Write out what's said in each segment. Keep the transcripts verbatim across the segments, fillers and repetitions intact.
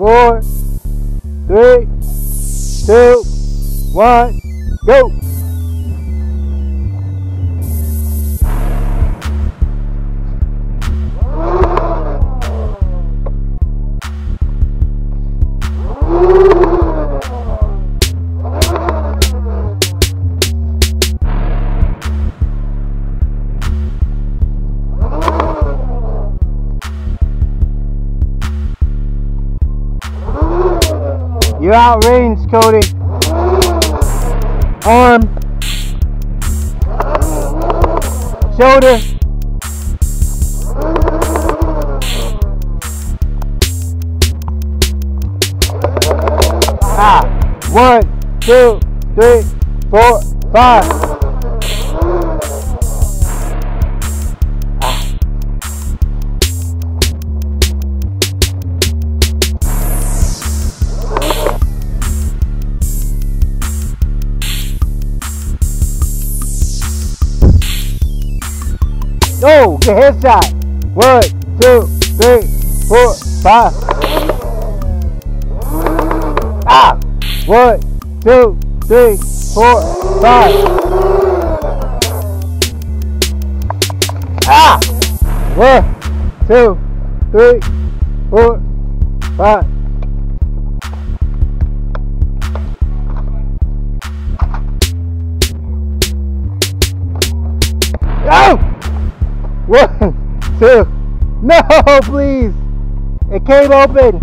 four, three, two, one, go! You're outranged, Cody. Arm. Shoulder. Ah. One, two, three, four, five. No, get headshot. One, two, three, four, five. Ah! One, two, three, four, five. Ah! One, two, three, four, five. Oh! One, two, no, please. It came open.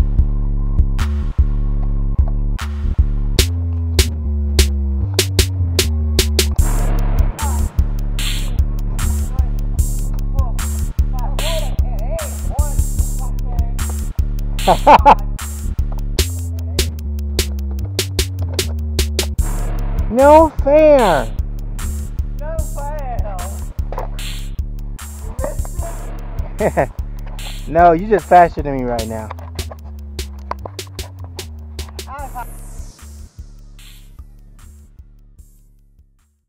No fair. No fair. No, you just faster than me right now.